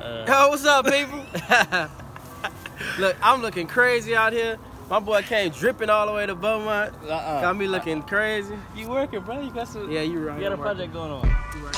Yo, what's up, people? Look, I'm looking crazy out here. My boy came dripping all the way to Beaumont. Got me looking crazy. You working, bro? You got some. Yeah, you right. You got a project going on. You right.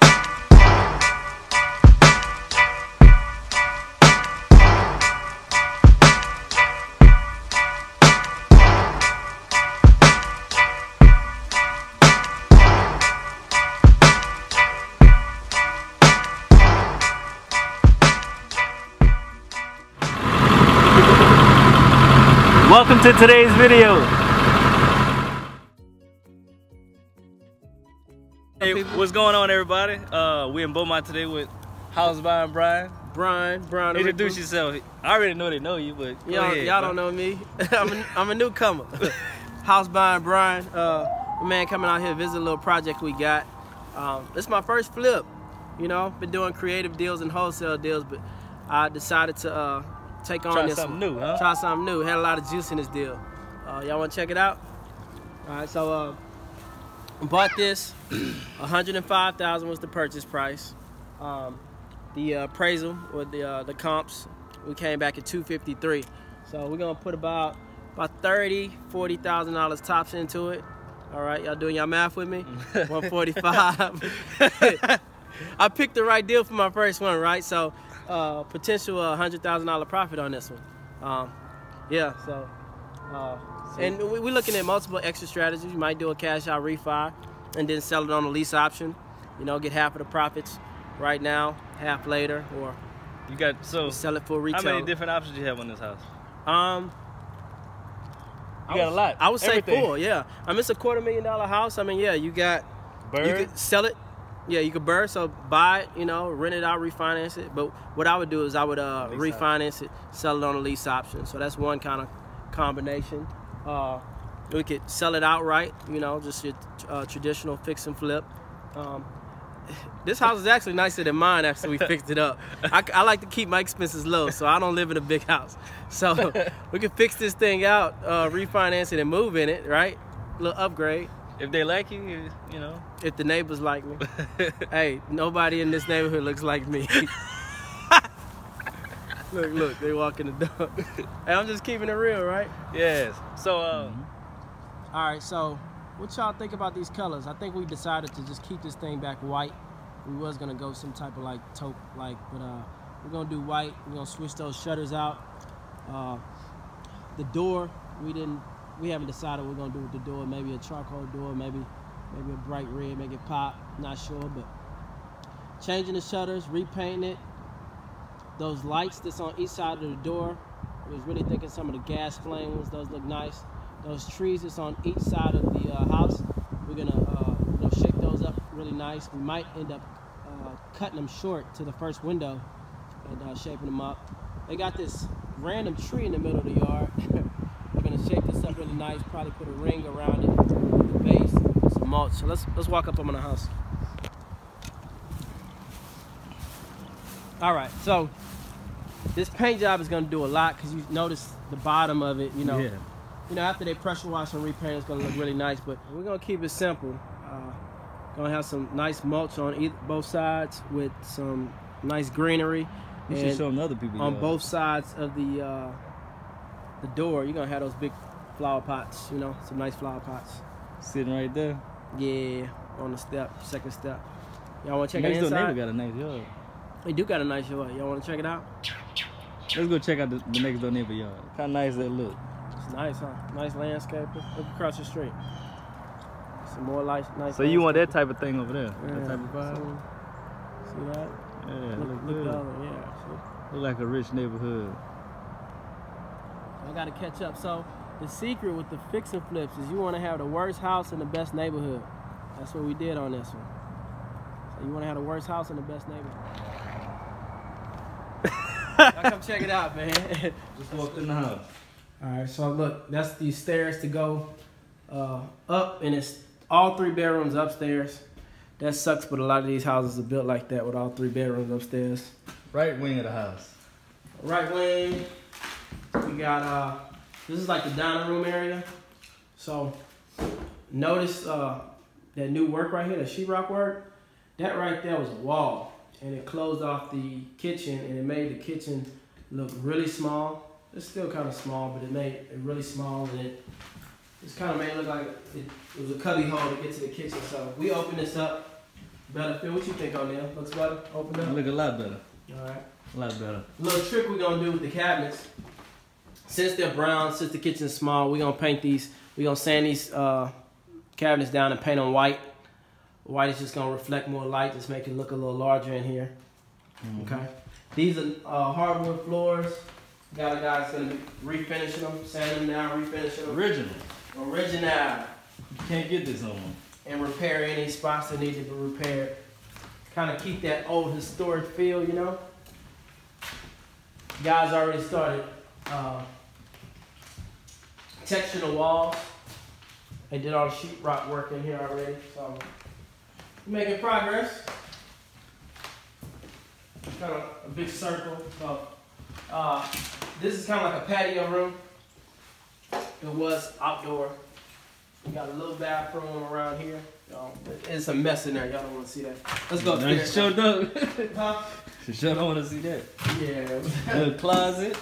Welcome to today's video. Hey, what's going on, everybody? We in Beaumont today with House Buying Brian. Brian. Introduce yourself. I already know they know you, but y'all don't know me. I'm a newcomer. House Buying Brian. A man coming out here to visit a little project we got. This is my first flip. You know, been doing creative deals and wholesale deals, but I decided to take on this something new, huh? Try something new. Had a lot of juice in this deal. Y'all want to check it out? All right, so bought this. $105,000 was the purchase price. The appraisal with the comps, we came back at $253. So we're gonna put about $30,000–$40,000 tops into it. All right, y'all doing y'all math with me? 145. I picked the right deal for my first one, right? So potential $100,000 profit on this one. Yeah, so and we're looking at multiple extra strategies. You might do a cash out refi and then sell it on a lease option. You know, get half of the profits right now, half later, or you got sell it for retail. How many different options you have on this house? You got a lot. I would say 4. Yeah, I mean, it's a $250,000 house. I mean, yeah, you got you could sell it. Yeah, you could burn, so buy it, you know, rent it out, refinance it. But what I would do is I would refinance it, sell it on a lease option. So that's one kind of combination. We could sell it outright, you know, just your traditional fix and flip. This house is actually nicer than mine after we fixed it up. I like to keep my expenses low, so I don't live in a big house. So we can fix this thing out, refinance it, and move in it, right? A little upgrade. If they like you, you know. If the neighbors like me. Hey, nobody in this neighborhood looks like me. Look, they walk in the door. Hey, I'm just keeping it real, right? Yes. So, all right, so what y'all think about these colors? I think we decided to just keep this thing back white. We was gonna go some type of like taupe like, but we're gonna do white. We're gonna switch those shutters out. The door, we haven't decided what we're gonna do with the door. Maybe a charcoal door, maybe a bright red, make it pop. Not sure, but changing the shutters, repainting it. Those lights that's on each side of the door, I was really thinking some of the gas flame ones. Those look nice. Those trees that's on each side of the house, we're gonna shape those up really nice. We might end up cutting them short to the first window and shaping them up. They got this random tree in the middle of the yard. We're gonna shape this up really nice. Probably put a ring around it, the base, some mulch. So let's walk up on the house. All right, so this paint job is gonna do a lot because you notice the bottom of it. You know, after they pressure wash and repaint, it's gonna look really nice. But we're gonna keep it simple. Gonna have some nice mulch on both sides with some nice greenery. You should show them other people on both sides of the door. You're gonna have those big flower pots, you know, some nice flower pots. Sitting right there? Yeah, on the second step. Y'all wanna check it inside? Next door neighbor got a nice yard. They do got a nice yard. Y'all wanna check it out? Let's go check out the next door neighbor yard. How nice that look. It's nice, huh? Nice landscape. Look across the street. Some more nice. So you want that type of thing over there? Yeah, that type of vibe? See that? Yeah, look good. Yeah. Look like a rich neighborhood. I gotta catch up. So the secret with the fix and flips is you want to have the worst house in the best neighborhood. That's what we did on this one. So you want to have the worst house in the best neighborhood. Y'all come check it out, man. Just walked in the house. All right, so look, that's the stairs to go up, and it's all 3 bedrooms upstairs. That sucks, but a lot of these houses are built like that with all 3 bedrooms upstairs. Right wing of the house. Right wing, we got, this is like the dining room area. So notice that new work right here, the sheetrock work, that right there was a wall. and it closed off the kitchen, and it made the kitchen look really small. It's still kind of small, but it made it really small, and it just kind of made it look like it was a cubby hole to get to the kitchen. So we opened this up. Better, Phil, what you think on there? Looks better? Open up? Look a lot better. All right. A lot better. Little trick we're gonna do with the cabinets. Since they're brown, since the kitchen's small, we're gonna paint these. We're gonna sand these cabinets down and paint them white. White is just gonna reflect more light, just make it look a little larger in here. Okay. These are hardwood floors. Got a guy that's gonna be refinishing them, sanding them down, refinishing them. Original. You can't get this on one. And repair any spots that need to be repaired. Kind of keep that old historic feel, you know. Guys already started texturing the walls. They did all the sheetrock work in here already, so we're making progress. Kind of a big circle. So this is kind of like a patio room. It was outdoor. We got a little bathroom around here. It's a mess in there. Y'all don't want to see that. Let's go upstairs. Sure don't. Huh? Sure don't want to see that. Yeah. Little closet.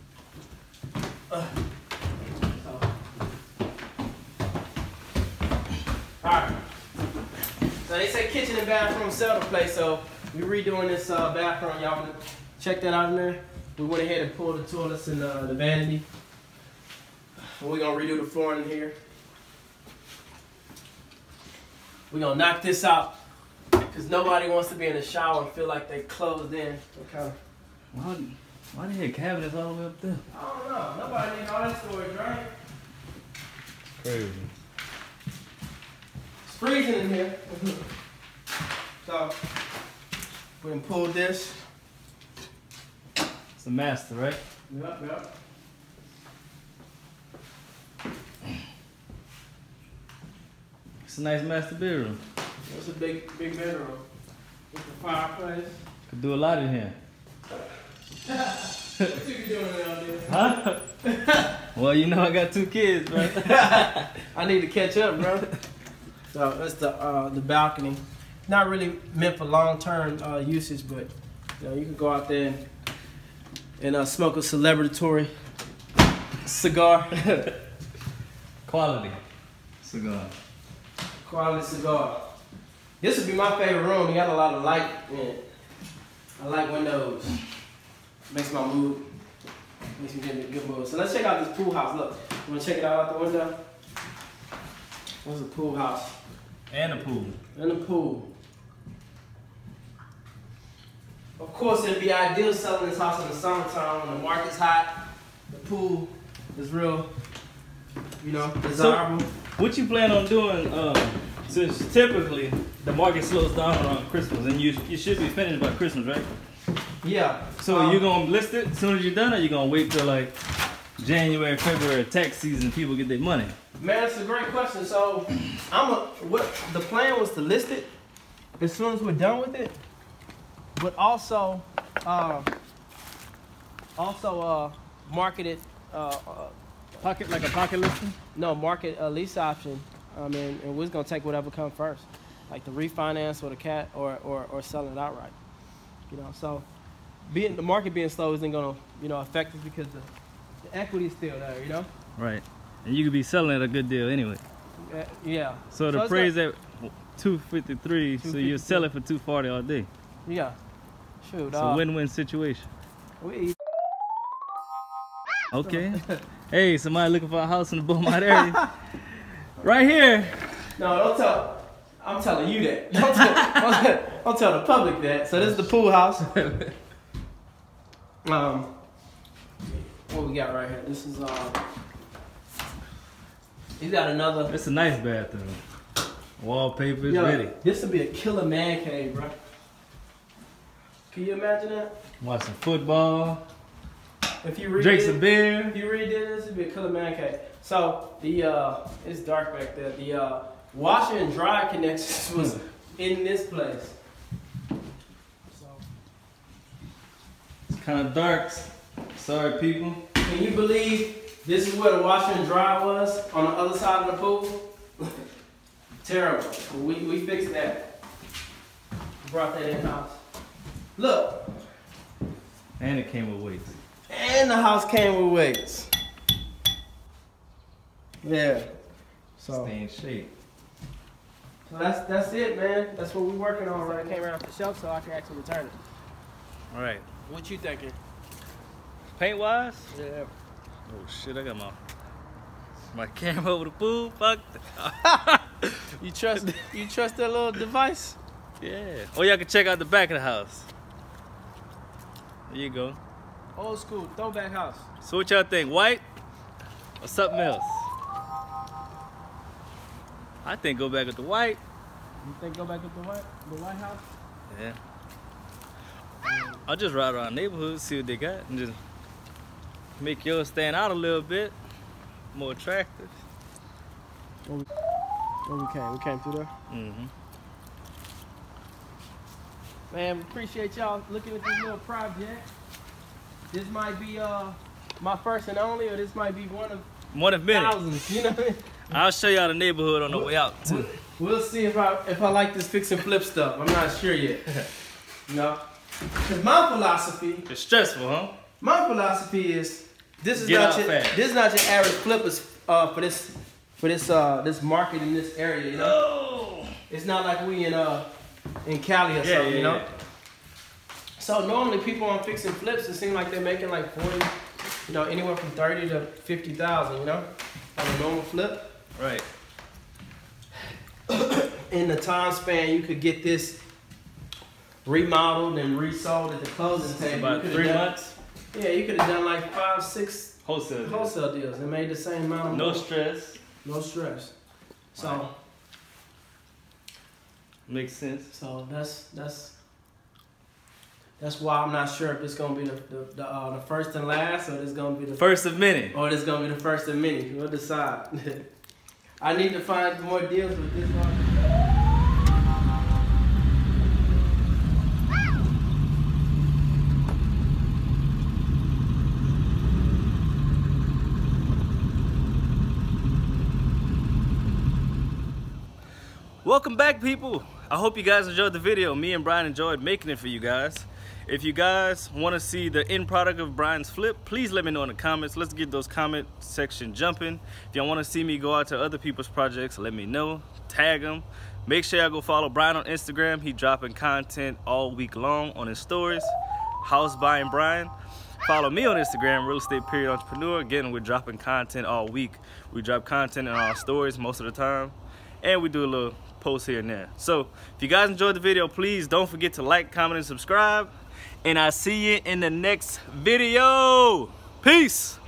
Alright. So they say kitchen and bathroom sell the place, so we're redoing this bathroom. Y'all want to check that out in there? We went ahead and pulled the toilets and the vanity. We're going to redo the flooring in here. We're going to knock this out because nobody wants to be in the shower and feel like they closed in. Okay. Why they had cabinets all the way up there? I don't know. Nobody needs all that storage, right? Crazy. It's freezing in here. So, we can pull this. It's a master, right? Yep. It's a nice master bedroom. It's a big bedroom. With the fireplace. Could do a lot in here. What you be doing around there? Huh? Well, you know I got 2 kids, right? I need to catch up, bro. So that's the balcony. Not really meant for long-term usage, but you know you can go out there and smoke a celebratory cigar. Quality cigar. Quality cigar. This would be my favorite room. You got a lot of light in it. I like windows. Makes my mood. Makes me get in a good mood. So let's check out this pool house. Look, you wanna check it out the window? There's a pool house. And a pool. And a pool. Of course, it'd be ideal selling this house in the summertime when the market's hot. The pool is real, you know, desirable. So, what you plan on doing? Since typically the market slows down around Christmas, and you should be finished by Christmas, right? Yeah. So you're gonna list it as soon as you're done, or you gonna wait till like January, February, tax season, people get their money? Man, that's a great question. So what the plan was to list it as soon as we're done with it, but also market it Like a pocket listing? No, market a lease option. And we're just gonna take whatever comes first, like the refinance or the or selling it outright. You know, so the market being slow isn't gonna affect us because the equity is still there. You know. Right, and you could be selling at a good deal anyway. Yeah. So the appraised at 253, so you sell it for 240 all day. Yeah. Shoot. It's a win-win situation. We Okay. Hey, somebody looking for a house in the Beaumont area? Right here. No, don't tell. I'm telling you that. Don't tell the public that. So this is the pool house. What we got right here? This is you got another. It's a nice bathroom. Wallpaper is Yo, ready. This would be a killer man cave, bro. Can you imagine that? Watch some football. If you redid, drink some beer. If you redid this, it'd be a killer man cave. So it's dark back there. The washer and dryer connections was in this place. So it's kind of dark. Sorry, people. Can you believe this is where the washer and dryer was on the other side of the pool? Terrible. We fixed that. Brought that in house. Look. And it came with weights. And the house came with weights. Yeah. So Stay in shape. So that's it, man. That's what we're working on right now. I came around the shelf so I can actually return it. All right. What you thinking? Paint wise? Yeah. Oh shit! I got my camera over the pool. Fuck. You trust that little device? Yeah. Oh, y'all can check out the back of the house. There you go. Old school throwback house. So what y'all think? White or something else? I think go back with the white. You think go back with the White House? Yeah. I'll just ride around the neighborhood, see what they got, and just make yours stand out a little bit more attractive. Where we came through there. Mm-hmm. Man, appreciate y'all looking at this little project. This might be my first and only, or this might be one of many. thousands. You know what I mean? I'll show y'all the neighborhood on the way out too. We'll see if I like this fix and flip stuff. I'm not sure yet. You know, because my philosophy. It's stressful, huh? My philosophy is this is Get not out your fast. this is not your average flippers for this market in this area. You know, Oh. it's not like we in Cali or something. You know. Yeah. So normally people on fix and flips, it seems like they're making like 40, you know, anywhere from 30 to 50,000. You know, on a normal flip. Right. In the time span, you could get this remodeled and resold at the closing table. About 3 months. Yeah, you could have done like 5, 6 Wholesale. deals and made the same amount of No money. stress. No stress. So, Right. Makes sense. so that's why I'm not sure if it's gonna be the first and last, or it's gonna be the First of many. or it's gonna be the first of many. We'll decide. I need to find more deals with this one. Welcome back, people. I hope you guys enjoyed the video. Me and Brian enjoyed making it for you guys. If you guys want to see the end product of Brian's flip, please let me know in the comments. Let's get those comment section jumping. If y'all want to see me go out to other people's projects, let me know. Tag them. Make sure y'all go follow Brian on Instagram. He dropping content all week long on his stories. House Buying Brian. Follow me on Instagram, Real Estate Entrepreneur. Again, we're dropping content all week. We drop content in our stories most of the time, and we do a little post here and there. So if you guys enjoyed the video, please don't forget to like, comment, and subscribe. And I'll see you in the next video. Peace.